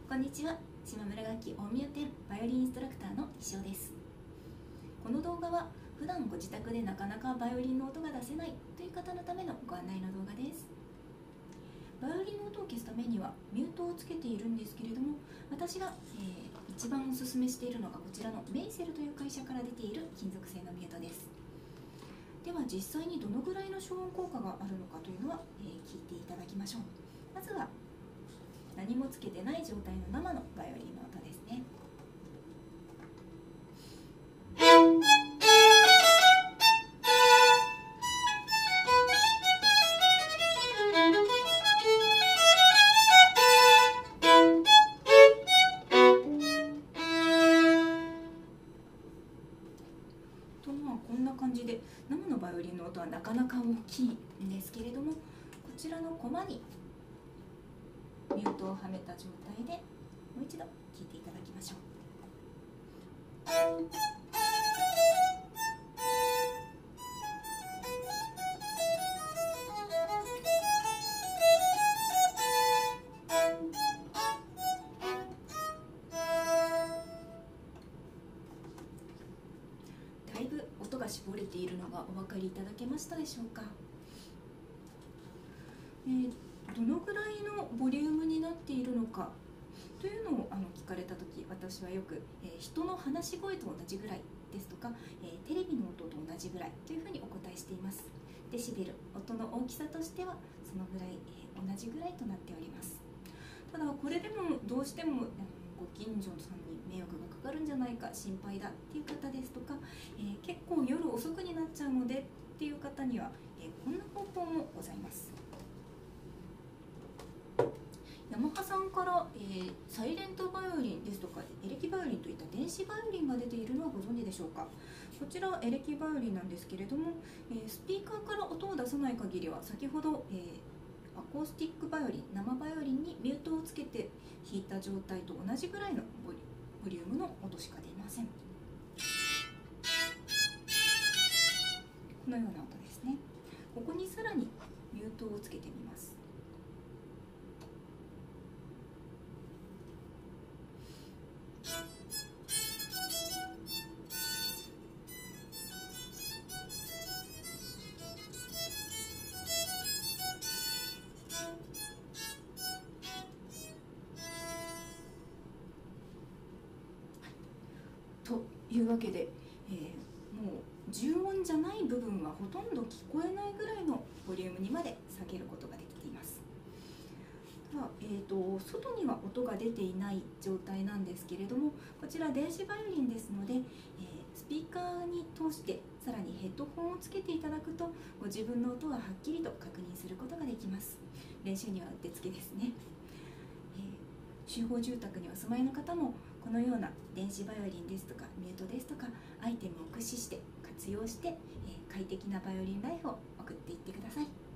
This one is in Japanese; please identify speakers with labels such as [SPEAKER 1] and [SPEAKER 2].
[SPEAKER 1] こんにちは。島村楽器大宮店バイオリンインストラクターの石尾です。この動画は普段ご自宅でなかなかバイオリンの音が出せないという方のためのご案内の動画です。バイオリンの音を消すためにはミュートをつけているんですけれども、私が、一番おすすめしているのがこちらのメイセルという会社から出ている金属製のミュートです。では実際にどのぐらいの消音効果があるのかというのは、聞いていただきましょう。まずは何もつけてない状態の生のバイオリンの音ですね。こんな感じで生のバイオリンの音はなかなか大きいんですけれども、こちらのコマにミュートをはめた状態でもう一度聴いていただきましょう。だいぶ音が絞れているのがお分かりいただけましたでしょうか。どのぐらいのボリュームになっているのかというのを聞かれた時、私はよく、人の話し声と同じぐらいですとか、テレビの音と同じぐらいというふうにお答えしています。デシベル、音の大きさとしてはそのぐらい、同じぐらいとなっております。ただこれでもどうしてもご近所さんに迷惑がかかるんじゃないか、心配だっていう方ですとか、結構夜遅くになっちゃうのでっていう方には、こんな方法もございます。ヤマハさんから、サイレントバイオリンですとかエレキバイオリンといった電子バイオリンが出ているのはご存知でしょうか。こちらエレキバイオリンなんですけれども、スピーカーから音を出さない限りは先ほど、アコースティックバイオリン、生バイオリンにミュートをつけて弾いた状態と同じぐらいのボリュームの音しか出ません。このような音ですね。ここにさらにミュートをつけてみます。というわけで、もう重音じゃない部分はほとんど聞こえないぐらいのボリュームにまで下げることができています。ただ、外には音が出ていない状態なんですけれども、こちら電子バイオリンですので、スピーカーに通してさらにヘッドホンをつけていただくとご自分の音がはっきりと確認することができます。練習にはうってつけですね。集合住宅にお住まいの方もこのような電子バイオリンですとかミュートですとかアイテムを駆使して活用して、快適なバイオリンライフを送っていってください。